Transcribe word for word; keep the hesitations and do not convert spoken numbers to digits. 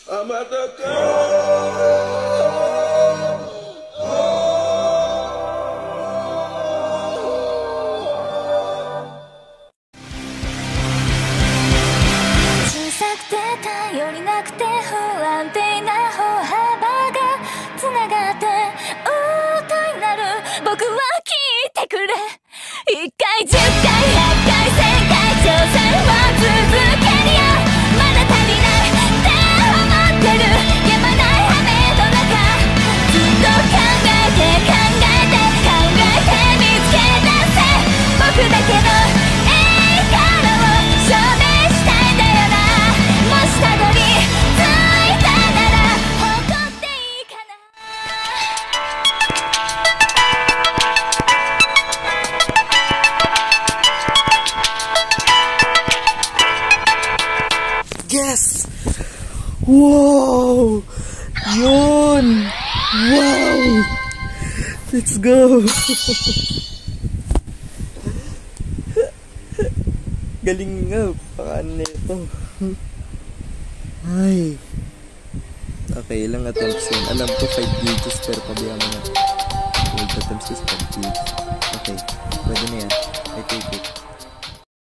頼りなくて不安定な歩幅がつながって音になる。僕は聞いてくれ。一回十回百回千回挑戦は続けるよ。まだ足りないって思ってる。やまない雨の中ずっと考えて考えて考えて見つけ出せ。僕だけのいいからを証明したいんだよな。もしたどり着いたなら誇っていいかな。 Yes! Wow! Yun! Wow! Let's go! Galing nga, pakaan na ito. Ay. Okay, ilang attempts yun? Alam ko five gauges pero pabayaan mo na. twelve attempts is five gauges. Okay, pwede na yan. I take it.